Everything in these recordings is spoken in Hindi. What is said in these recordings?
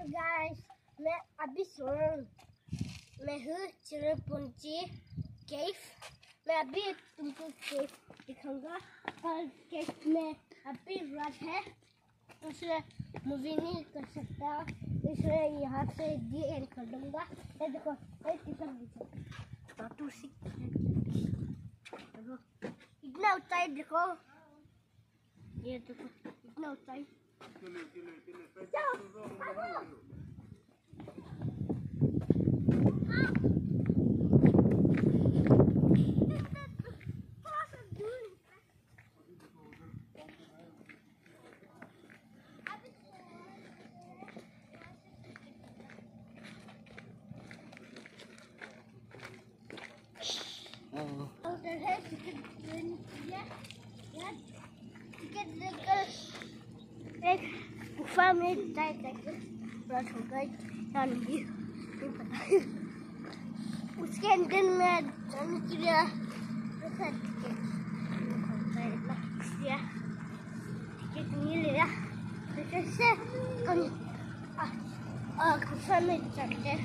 गाइस, मैं अभी सो रहा हूँ। मैं हूँ cherrapunjee केव। मैं अभी तुमको केव दिखाऊंगा। और केव में अभी रात है, इसलिए मूवी नहीं कर सकता, इसलिए यहाँ से डी एंड कर दूंगा। ये देखो, ये कितना इतना ऊंचाई देखो, ये देखो इतना ऊंचाई। एक गुफा में रात हो गई या नहीं पता। उसके अंदर में जाने के लिए टिकट नहीं लिया, जैसे गुफा में चलते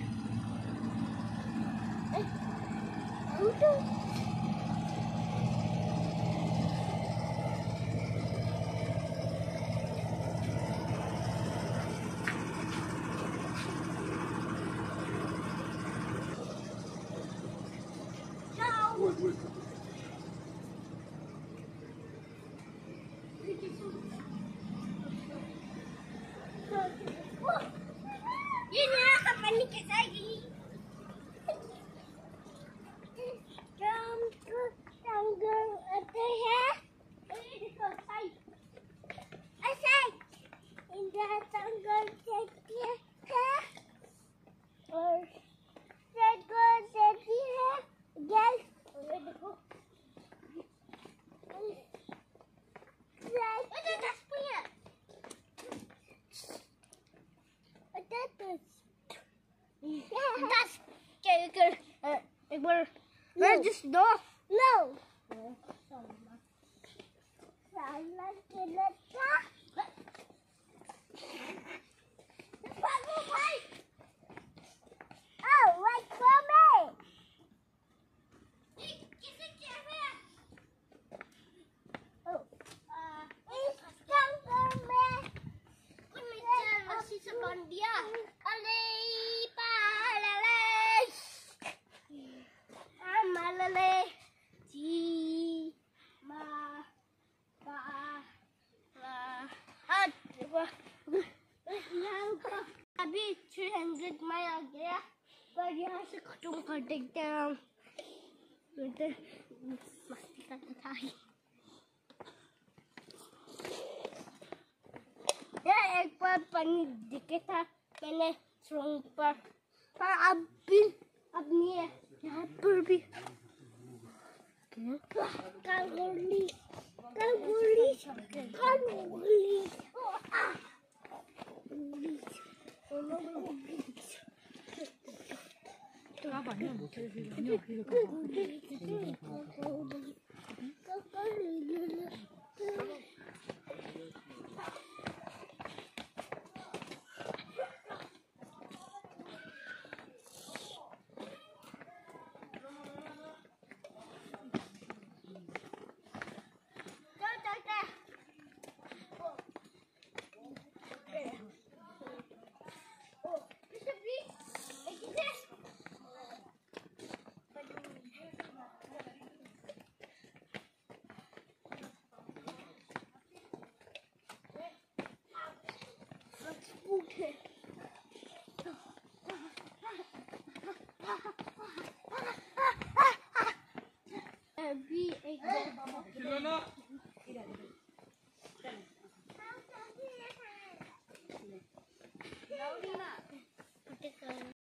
ये नया कंपनी कैसा है? एक बार मैं जिस दो नो अभी 300 माइल आ गया, पर यहाँ से खत्म कर देते हैं हम। मस्ती करता था ही। यह एक बार पानी दिखे था मैंने सुरंग पर अब नहीं है यहाँ पर भी। कांगोली तो